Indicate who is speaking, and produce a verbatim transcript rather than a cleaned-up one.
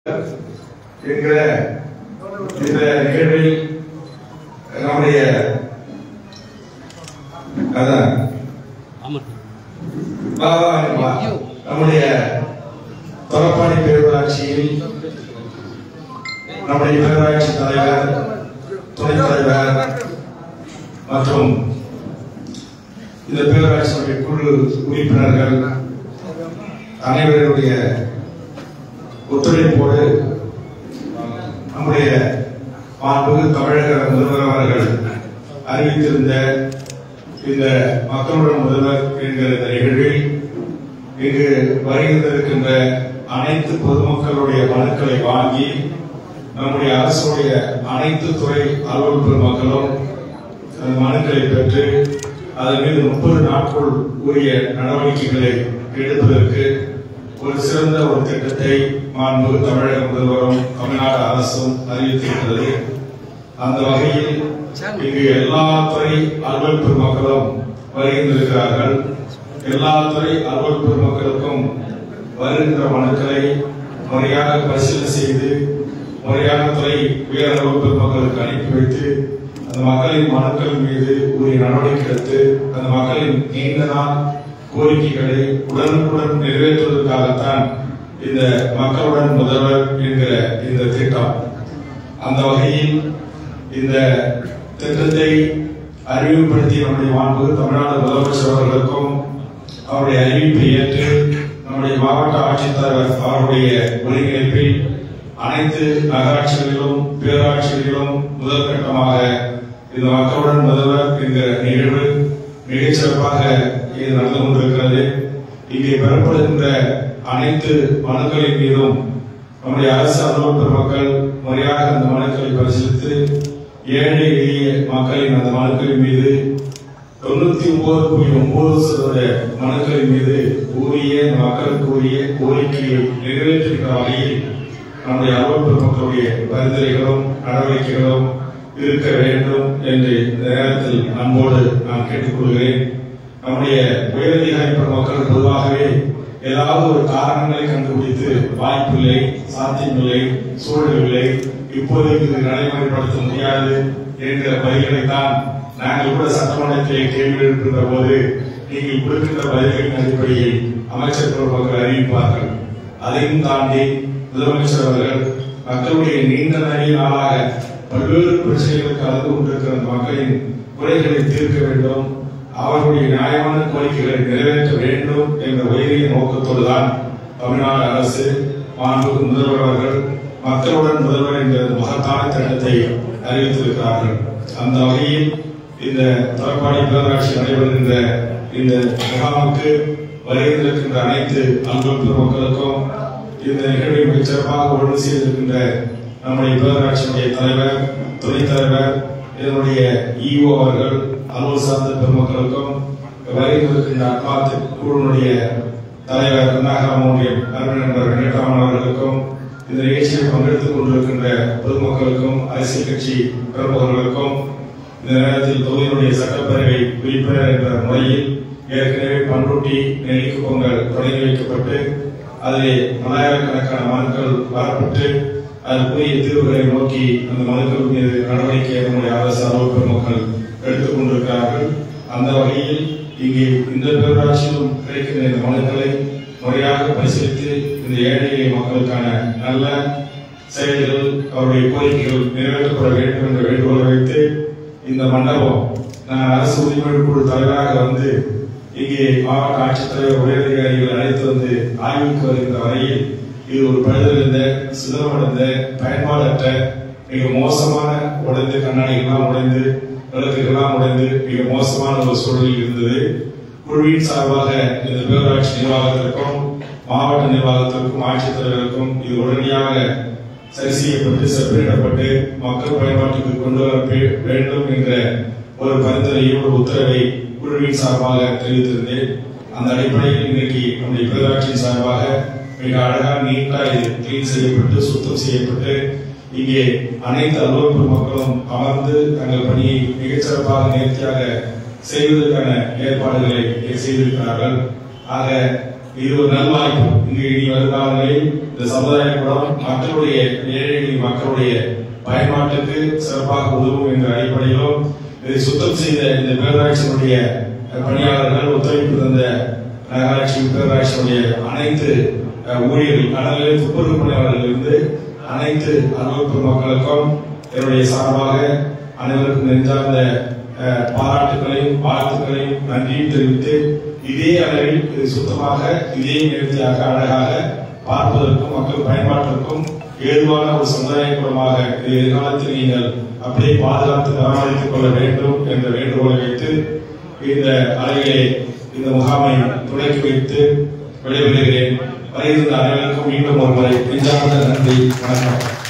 Speaker 1: என்கிற இந்த நிகழ்வில் நம்முடைய நம்முடைய தொரப்பாடி பேரூராட்சியில் நம்முடைய பேரூராட்சி தலைவர், துணைத் தலைவர் மற்றும் இந்த பேரூராட்சியுடைய குழு உறுப்பினர்கள் அனைவருடைய ஒத்துழைப்போடு நம்முடைய மாண்புமிகு தமிழக முதல்வர் அவர்கள் அறிவித்திருந்த இந்த மக்களுடன் முதல்வர் என்கிற இந்த நிகழ்வில் இங்கு வருகின்றிருக்கின்ற அனைத்து பொதுமக்களுடைய மனுக்களை வாங்கி நம்முடைய அரசுடைய அனைத்து துறை அலுவலர் பெருமக்களும் அந்த மனுக்களை பெற்று அதன் மீது முப்பது நாட்கள் உரிய நடவடிக்கைகளை எடுப்பதற்கு ஒரு சிறந்த ஒரு திட்டத்தை மாண்புமிகு தமிழக முதல்வரும் தமிழ்நாடு அரசும் அறிவித்திருக்கிறது. அந்த வகையில் இங்கு எல்லா துறை அலுவலர் பெருமக்களும் வருகின்றிருக்கிறார்கள். எல்லா துறை அலுவலர் பெருமக்களுக்கும் வருகின்ற மனுக்களை முறையாக பரிசீலனை செய்து முறையான துறை உயர் அலுவலர் பெருமக்களுக்கு அனுப்பி வைத்து அந்த மக்களின் மனுக்கள் மீது உரிய நடவடிக்கை எடுத்து அந்த மக்களின் நீண்ட நாள் கோரிக்கைகளை உடனுக்குடன் நிறைவேற்றுவதற்காகத்தான் இந்த மக்களுடன் முதல்வர் என்கிற இந்த திட்டம். அந்த வகையில் இந்த திட்டத்தை அறிமுகப்படுத்திய நம்முடைய மாண்புமிகு தமிழ்நாடு முதலமைச்சர் அவர்களுக்கும் அவருடைய அறிவிப்பை ஏற்று நம்முடைய மாவட்ட ஆட்சித்தலைவர் அவருடைய ஒருங்கிணைப்பில் அனைத்து நகராட்சிகளிலும் பேராட்சிகளிலும் முதல் கட்டமாக இந்த மக்களுடன் முதல்வர் என்கிற நிகழ்வு மிகச் சிறப்பாக இது நடந்து கொண்டிருக்கிறது. இங்கே பெறப்படுகின்ற அனைத்து மனுக்களின் மீதும் நம்முடைய அரசு அலுவலர் பெருமக்கள் முறையாக அந்த மனுக்களை பரிசீலித்து ஏழை எளிய மக்களின் அந்த மனுக்களின் மீது தொண்ணூத்தி ஒன்பது புள்ளி ஒன்பது சதவீத மனுக்களின் மீது உரிய மக்களுக்கு உரிய கோரிக்கையை நிறைவேற்றுகிற வகையில் நம்முடைய அலுவலர் பெருமக்களுடைய பரிந்துரைகளும் நடவடிக்கைகளும் இருக்க வேண்டும் என்று இந்த நேரத்தில் அன்போடு நான் கேட்டுக்கொள்கிறேன். நம்முடைய உயரதிகாரி பெருமக்கள் பொதுவாகவே ஏதாவது ஒரு காரணங்களை கண்டுபிடித்து வாய்ப்பில்லை, சாத்தியமில்லை, சூழலில்லை, இப்போதைக்கு இது நடைமுறைப்படுத்த முடியாது என்கிற பதில்களைத்தான் நாங்கள் கூட சட்டமன்றத்திலே கேள்வி எழுப்புகின்ற போது நீங்கள் கொடுக்கின்ற பதில்களின் அடிப்படையில் அமைச்சர் பெருமக்கள் அறிவிப்பார்கள். அதையும் தாண்டி முதலமைச்சர் அவர்கள் மக்களுடைய நீண்ட நிறைய நாளாக பல்வேறு பிரச்சனைகளுக்கு கலந்து கொண்டிருக்கிற மக்களின் குறைகளை தீர்க்க வேண்டும், அவர்களுடைய நியாயமான கோரிக்கைகளை நிறைவேற்ற வேண்டும் என்ற உயரிய நோக்கத்தோடு தான் தமிழ்நாடு அரசு மாண்புமிகு முதல்வர் அவர்கள் மக்களுடன் முதல்வர் என்ற மகத்தான திட்டத்தை அறிவித்திருக்கிறார்கள். அந்த வகையில் இந்த தொரப்பாடி பேரூராட்சி நடைபெறுகின்ற இந்த முகாமுக்கு வருகின்றிருக்கின்ற அனைத்து அலுவலர் பெருமக்களுக்கும் இந்த நிகழ்வை மிகச் சிறப்பாக ஒழுங்கு செய்திருக்கின்ற நம்முடைய பேரூராட்சியுடைய தலைவர், துணைத் தலைவர், இதனுடைய இஓ அவர்கள், அலுவலர் சார்ந்த பெருமக்களுக்கும் வருகின்றிருக்கின்ற அப்பாத்து குழுவினுடைய தலைவர் நகரமுடைய அருணர் வெங்கடாமன் அவர்களுக்கும் இந்த நிகழ்ச்சியில் பங்கெடுத்துக் கொண்டிருக்கின்ற பொதுமக்களுக்கும் அரசியல் கட்சி பிரமுகர்களுக்கும் இந்த நேரத்தில் தொகுதியினுடைய சட்டப்பேரவை உறுப்பினர் என்ற முறையில் ஏற்கனவே பண்ருட்டி நெல்லிக்கு பொங்கல் தொடங்கி வைக்கப்பட்டு அதிலே பல்லாயிரக்கணக்கான மனுக்கள் வரப்பட்டு அதற்குரிய தீர்வுகளை நோக்கி அந்த மனுக்கள் மீது நடவடிக்கை நம்முடைய அரசு அலுவலர் பெருமக்கள் எடுத்துக் கொண்டிருக்கிறார்கள். அந்த வகையில் இங்கே இந்த பேரூராட்சியிலும் கிடைக்கின்ற இந்த மனுக்களை முறையாக பரிசீலித்து இந்த ஏழை எளிய மக்களுக்கான நல்ல செயல்கள், அவருடைய கோரிக்கைகள் நிறைவேற்றப்பட வேண்டும் என்ற வேண்டுகோளை வைத்து இந்த மண்டபம் நான் அரசு உரிமை குழு தலைவராக வந்து இங்கே மாவட்ட ஆட்சித்தலைவர் உயரதிகாரிகள் அழைத்து வந்து ஆய்வுக்கு வருகின்ற வரையில் இது ஒரு பழுதடைந்த, சிதறமடைந்த, பயன்பாடற்ற, மிக மோசமான உடைந்து கண்ணாடிகள்லாம் உடைந்து விளக்குகள்லாம் உடைந்து மிக மோசமான ஒரு சூழலில் இருந்தது. குழுவின் சார்பாக இந்த பேரூராட்சி நிர்வாகத்திற்கும் மாவட்ட நிர்வாகத்திற்கும் ஆட்சித்தலைவருக்கும் இது உடனடியாக சரி செய்யப்பட்டு செப்பனிடப்பட்டு மக்கள் பயன்பாட்டுக்கு கொண்டு வர வேண்டும் என்ற ஒரு பரிந்துரையை, ஒரு உத்தரவை குழுவின் சார்பாக தெரிவித்திருந்தேன். அந்த அடிப்படையில் இன்றைக்கு நம்முடைய பேரூராட்சியின் சார்பாக மிக அழகாக நீட்டாக இது கிளீன் செய்யப்பட்டு சுத்தம் செய்யப்பட்டு இங்கே அனைத்து அலுவலர் பெருமக்களும் அமர்ந்து தங்கள் பணியை மிகச்சிறப்பாக நேர்த்தியாக செய்வதற்கான ஏற்பாடுகளை செய்திருக்கிறார்கள். ஆக இது ஒரு நல்வாய்ப்பு. இங்கு இனி வருகாலங்களில் இந்த சமுதாய கூடம் மக்களுடைய ஏழை மக்களுடைய பயன்பாட்டுக்கு சிறப்பாக உதவும் என்ற அடிப்படையிலும் இதை சுத்தம் செய்த இந்த பேரூராட்சியினுடைய பணியாளர்கள், ஒத்துழைப்பு தந்த நகராட்சி பேரூராட்சியினுடைய அனைத்து ஊழியர்கள், கடலில் துப்புரவு பணியாளர்கள் இருந்து அனைத்து அலுவலக மக்களுக்கும் என்னுடைய சார்பாக அனைவருக்கும் நெஞ்சார்ந்த பாராட்டுகளையும் வாழ்த்துக்களையும் நன்றியும் தெரிவித்து, இதே அளவில் இது சுத்தமாக இதே நேர்த்தியாக அழகாக பார்ப்பதற்கும் மக்கள் பயன்பாட்டிற்கும் ஏதுவான ஒரு சமுதாய கூடமாக எதிர்காலத்தில் நீங்கள் அப்படியே பாதுகாத்து பராமரித்துக் கொள்ள வேண்டும் என்ற வேண்டுகோளை வைத்து இந்த அறையிலே இந்த முகாமை தொடங்கி வைத்து விடைபெறுகிறேன். வருகின்ற அனைவருக்கும் மீண்டும் ஒரு முறை நெஞ்சார்ந்த நன்றி, வணக்கம்.